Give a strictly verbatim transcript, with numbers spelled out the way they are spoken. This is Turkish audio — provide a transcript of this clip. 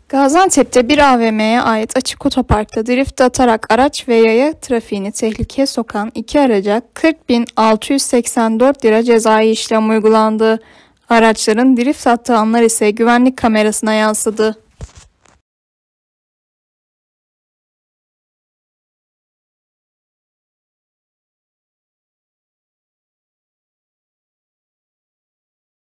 Gaziantep'te bir A V M'ye ait açık otoparkta drift atarak araç ve yaya trafiğini tehlikeye sokan iki araca kırk bin altı yüz seksen dört lira cezai işlem uygulandı. Araçların drift attığı anlar ise güvenlik kamerasına yansıdı.